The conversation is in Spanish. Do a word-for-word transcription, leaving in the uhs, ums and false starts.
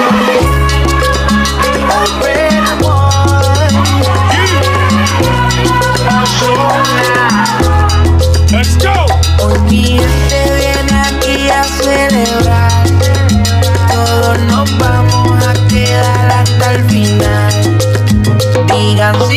Let's go. Hoy mi gente viene aquí a celebrar. Todos nos vamos a quedar hasta el final. Digan si